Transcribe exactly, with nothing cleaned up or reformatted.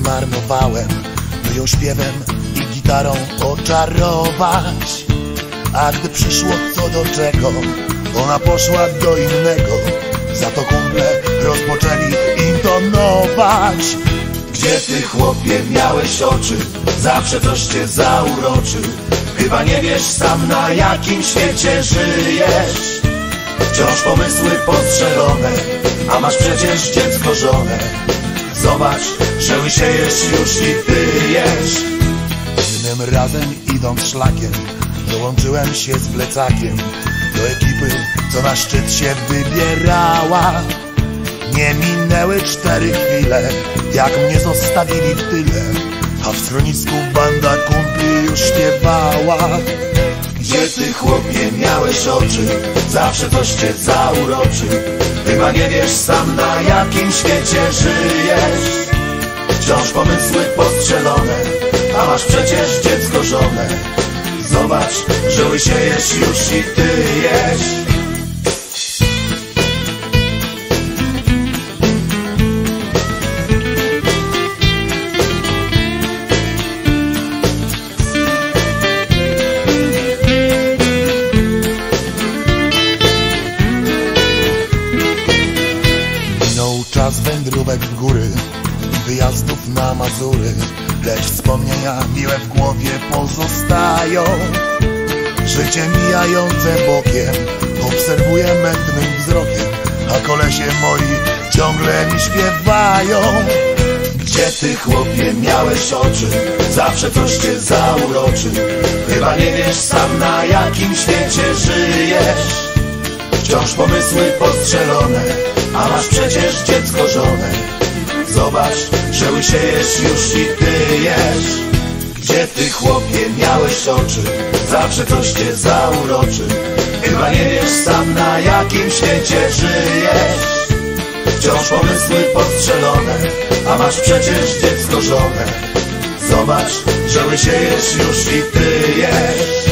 zmarnowałem, by ją śpiewem i gitarą oczarować. A gdy przyszło co do czego, ona poszła do innego. Za to kumple rozpoczęli intonować. Gdzie ty, chłopie, miałeś oczy? Zawsze coś cię zauroczy. Chyba nie wiesz sam, na jakim świecie żyjesz. Wciąż pomysły postrzelone, a masz przecież dziecko, żonę. Zobacz, że łysiejesz już i tyjesz. Innym razem, idąc szlakiem, dołączyłem się z plecakiem do ekipy, co na szczyt się wybierała. Nie minęły cztery chwile, jak mnie zostawili w tyle, a w schronisku banda kumpli już śpiewała. Gdzie ty, chłopie, miałeś oczy? Zawsze coś cię zauroczy. Chyba nie wiesz sam, na jakim świecie żyjesz. Wciąż pomysły postrzelone, a masz przecież dziecko, żonę. Zobacz, że łysiejesz już i tyjesz. Czas wędrówek w góry i wyjazdów na Mazury, lecz wspomnienia miłe w głowie pozostają. Życie mijające bokiem obserwuję mętnym wzrokiem, a kolesie moi ciągle mi śpiewają. Gdzie ty, chłopie, miałeś oczy? Zawsze coś cię zauroczy. Chyba nie wiesz sam, na jakim świecie żyjesz. Wciąż pomysły postrzelone, a masz przecież dziecko, żonę. Zobacz, że łysiejesz już i tyjesz. Gdzie ty, chłopie, miałeś oczy? Zawsze coś cię zauroczy. Chyba nie wiesz sam, na jakim świecie żyjesz. Wciąż pomysły postrzelone, a masz przecież dziecko, żonę. Zobacz, że łysiejesz już i tyjesz.